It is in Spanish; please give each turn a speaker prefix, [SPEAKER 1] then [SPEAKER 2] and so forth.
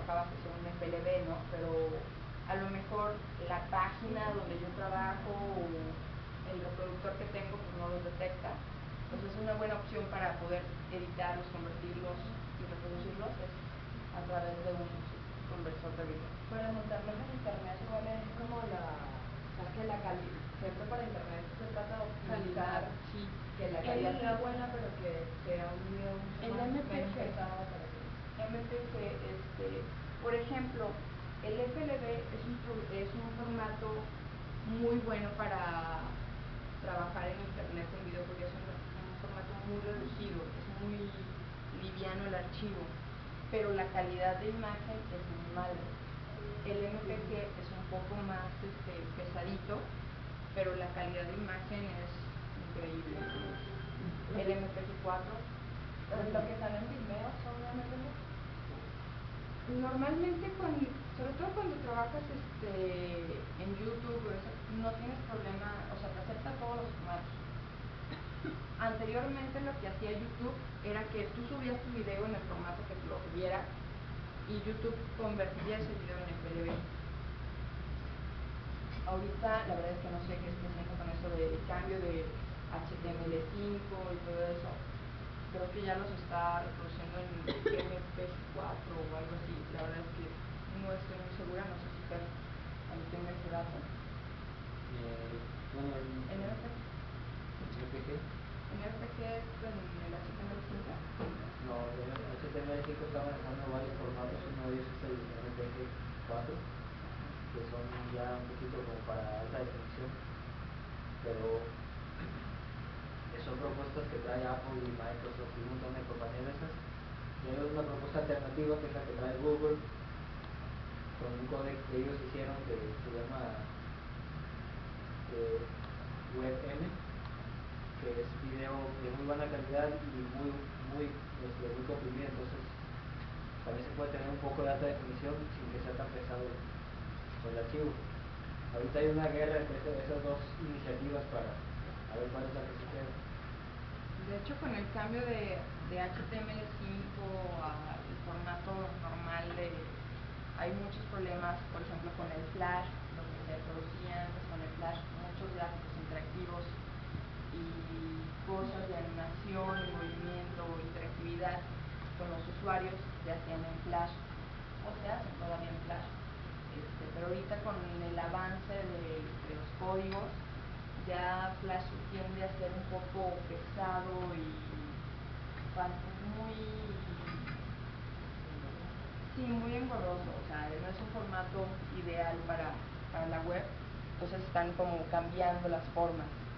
[SPEAKER 1] trabajaba según FLV, ¿no? Pero a lo mejor la página donde yo trabajo o el reproductor que tengo pues no los detecta. Entonces es una buena opción para poder editarlos, convertirlos y reproducirlos es a través de un conversor de video.
[SPEAKER 2] Para montarlos en internet igual es como que la calidad, siempre para internet se trata de optimizar,
[SPEAKER 1] sí,
[SPEAKER 2] que la calidad sea buena pero que sea un video mucho más menos pesado para que...
[SPEAKER 1] MPG, por ejemplo, el FLV es un formato muy bueno para trabajar en internet en video porque es un formato muy reducido, es muy liviano el archivo, pero la calidad de imagen es muy mala. El MPG es un poco más pesadito, pero la calidad de imagen es increíble. El MPG 4,
[SPEAKER 2] lo que sale en Vimeo son MPG.
[SPEAKER 1] Normalmente, sobre todo cuando trabajas en YouTube, no tienes problema, o sea, te acepta todos los formatos. Anteriormente lo que hacía YouTube era que tú subías tu video en el formato que lo tuviera y YouTube convertía ese video en FLV. Ahorita la verdad es que no sé qué está haciendo con eso del cambio de HTML5 y todo eso. Creo que ya los está reproduciendo en MP4 o algo así. La verdad es que no estoy muy segura, no sé si Fer ahí tenga ese dato.
[SPEAKER 3] Bueno,
[SPEAKER 1] ¿En RPG?
[SPEAKER 3] ¿MPG?
[SPEAKER 1] ¿En RPG es en el HTML5?
[SPEAKER 3] No, el HTML5 está manejando varios formatos, uno de ellos es el MPG 4, que son ya un poquito como para alta definición, pero son propuestas que trae Apple y Microsoft y un montón de compañías de esas. Y hay una propuesta alternativa que es la que trae Google, con un códec que ellos hicieron que se llama WebM, que es video de muy buena calidad y muy comprimido, entonces también se puede tener un poco de alta definición sin que sea tan pesado el archivo. Ahorita hay una guerra entre esas dos iniciativas para ver cuál es la que se queda.
[SPEAKER 1] De hecho, con el cambio de HTML5 al formato normal, hay muchos problemas, por ejemplo, con el Flash, lo que se producía antes con el Flash, muchos gráficos interactivos y cosas de animación y movimiento o interactividad con los usuarios se hacían en Flash o se hacen todavía en Flash. Pero ahorita con el avance de los códigos, ya Flash tiende a ser un poco pesado y muy engorroso, o sea, no es un formato ideal para la web, entonces están como cambiando las formas.